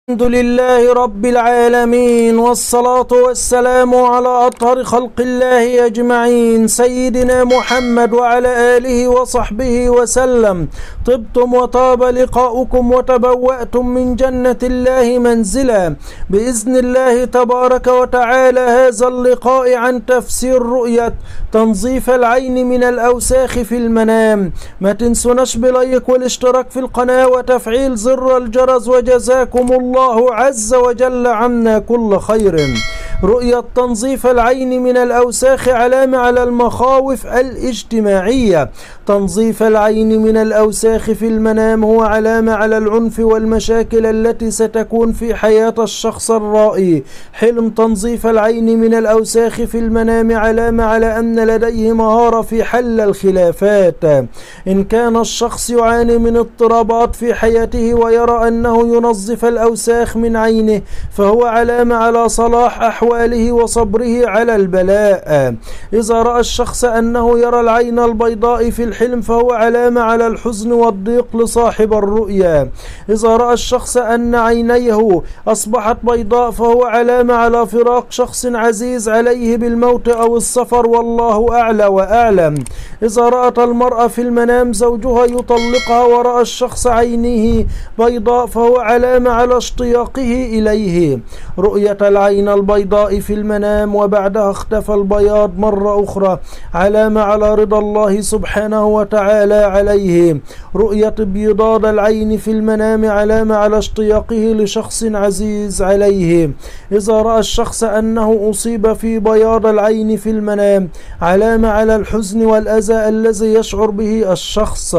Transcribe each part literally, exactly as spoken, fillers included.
الحمد لله رب العالمين، والصلاة والسلام على أطهر خلق الله أجمعين، سيدنا محمد وعلى آله وصحبه وسلم. طبتم وطاب لقاؤكم وتبوأتم من جنة الله منزلا بإذن الله تبارك وتعالى. هذا اللقاء عن تفسير رؤية تنظيف العين من الأوساخ في المنام. ما تنسوناش بلايك والاشتراك في القناة وتفعيل زر الجرس، وجزاكم الله الله عز وجل عنا كل خير. رؤية تنظيف العين من الأوساخ علامة على المخاوف الاجتماعية. تنظيف العين من الأوساخ في المنام هو علامة على العنف والمشاكل التي ستكون في حياة الشخص الرائي. حلم تنظيف العين من الأوساخ في المنام علامة على أن لديه مهارة في حل الخلافات. إن كان الشخص يعاني من اضطرابات في حياته ويرى أنه ينظف الأوساخ من عينه، فهو علامة على صلاح أحواله وصبره على البلاء. إذا رأى الشخص أنه يرى العين البيضاء في الحلم، فهو علامة على الحزن والضيق لصاحب الرؤيا. إذا رأى الشخص أن عينيه أصبحت بيضاء، فهو علامة على فراق شخص عزيز عليه بالموت أو السفر، والله أعلى وأعلم. إذا رأت المرأة في المنام زوجها يطلقها ورأى الشخص عينه بيضاء، فهو علامة على اشتياقه إليه. رؤية العين البيضاء في المنام وبعدها اختفى البياض مرة أخرى علامة على رضا الله سبحانه وتعالى عليه. رؤية بيضاد العين في المنام علامة على اشتياقه لشخص عزيز عليه. إذا رأى الشخص أنه أصيب في بياض العين في المنام، علامة على الحزن والأذى الذي يشعر به الشخص.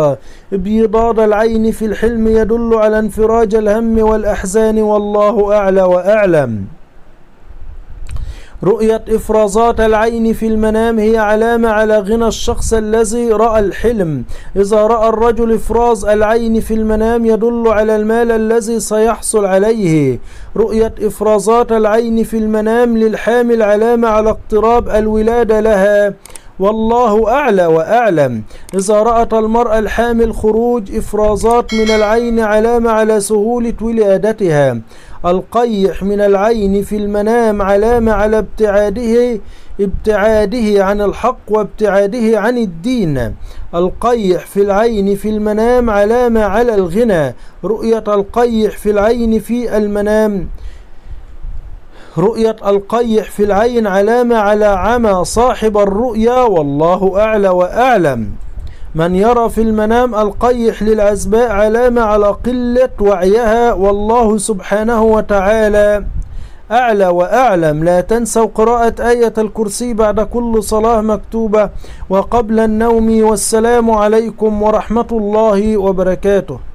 بيضاد العين في الحلم يدل على انفراج الهم والأحزان، والله أعلى وأعلم. رؤية إفرازات العين في المنام هي علامة على غنى الشخص الذي رأى الحلم. إذا رأى الرجل إفراز العين في المنام يدل على المال الذي سيحصل عليه. رؤية إفرازات العين في المنام للحامل علامة على اقتراب الولادة لها، والله أعلى وأعلم. إذا رأت المرأة الحامل خروج إفرازات من العين علامة على سهولة ولادتها. القيح من العين في المنام علامة على ابتعاده ابتعاده عن الحق وابتعاده عن الدين. القيح في العين في المنام علامة على الغنى. رؤية القيح في العين في المنام رؤية القيح في العين علامة على عمى صاحب الرؤيا، والله أعلى وأعلم. من يرى في المنام القيح للعزباء علامة على قلة وعيها، والله سبحانه وتعالى أعلى وأعلم. لا تنسوا قراءة آية الكرسي بعد كل صلاة مكتوبة وقبل النوم، والسلام عليكم ورحمة الله وبركاته.